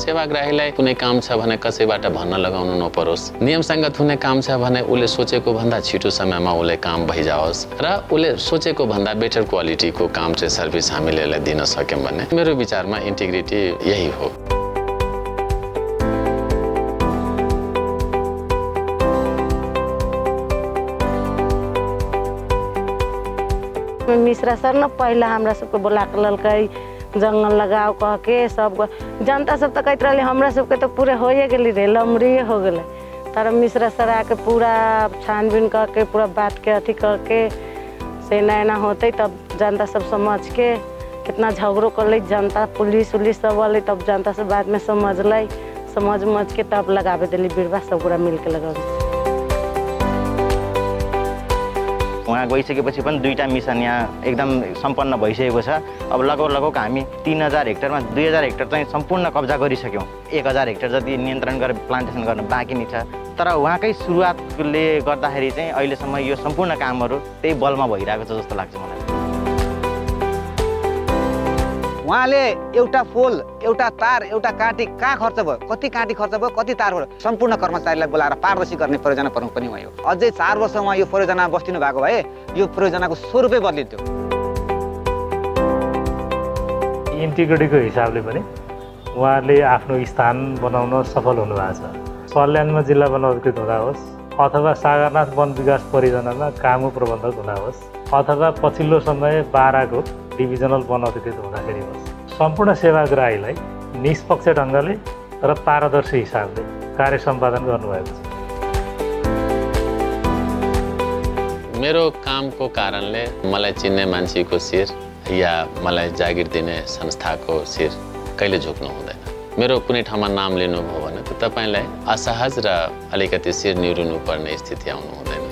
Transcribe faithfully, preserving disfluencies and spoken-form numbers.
सेवाग्राहीलाई कुनै काम छ भने कसैबाट भन्न लगाउनु नपरोस्। नियमसङ्गत हुने काम छ भने उसले सोचेको भन्दा छिटो समयमा उसले काम भइजाओस् र उसले सोचेको भन्दा बेटर क्वालिटीको काम चाहिँ सर्भिस हामीले यसलाई दिन सक्यौँ भने मेरो विचारमा इन्टिग्रिटी यही हो। मिश्रा सर न पहिला हमरा सबके बोला के ललकै जंगल लगाओ कह के सब जनता सब तो कहते रहे हमरा सबके तो पूरे होए गेली रे लमरिए हो गेले। तर मिश्रा सर आके पूरा छानबीन करके पूरा बात के अथी करके से नैना होते तब जनता सब समझ के कितना झगड़ो कर ले जनता पुलिस उलिस सब वाले तब जनता सब बाद में समझ लै समझ मझ के तब लगावे दिली बिरवा सब पूरा मिल के लगावे। वहाँ गइसकेपछि पनि दुईटा मिसन यहाँ एकदम सम्पन्न भइसकेको छ। अब लगभग लगभग हामी तीन हजार हेक्टरमा दुई हजार हेक्टर चाहिँ सम्पूर्ण कब्जा गरिसक्यौँ। एक हजार हेक्टर जति नियन्त्रण गरेर प्लान्टेसन गर्न बाँकी नै छ। तर उहाँकै सुरुवातले गर्दाखेरि चाहिँ अहिलेसम्म यो सम्पूर्ण कामहरू त्यही बलमा भइरहेको छ जस्तो लाग्छ मलाई। उहाँले एउटा पोल एउटा तार एउटा काँटी कहाँ खर्च भयो, कति काँटी खर्च भयो, कति तार भयो, सम्पूर्ण कर्मचारीलाई बोलाएर पारदर्शी गर्ने परियोजना प्रमुख पनि उहाँ हो। अझै चार वर्ष उहाँ यो परियोजना बस्तिनु भएको भए यो परियोजनाको स्वरूपै बदलिन्थ्यो। इन्टिग्रिटीको हिसाबले पनि उहाँले आफ्नो स्थान बनाउन सफल हुनुभएको छ। सल्यानमा जिल्ला वन अधिकृत हुँदा होस् अथवा सागरनाथ वन विकास परियोजनामा कामु प्रबन्धक हुँदा होस् अथवा पछिल्लो समय बाह्रको डिभिजनल वन अधिकृत हुँदाखेरि होस्, सम्पूर्ण सेवाग्राहीलाई निष्पक्ष ढङ्गले र पारदर्शी हिसाबले कार्य सम्पादन गर्नुभएको छ। मेरो कामको कारणले मलाई चिन्ने मान्छेको शिर या मलाई जागिर दिने संस्थाको शिर कहिले झुक्नु हुँदैन। मेरो कुनै ठाउँमा नाम लिनुभयो भने त तपाईँलाई असहज र अलिकति शिर निहुर्नु पर्ने स्थिति आउनु हुँदैन।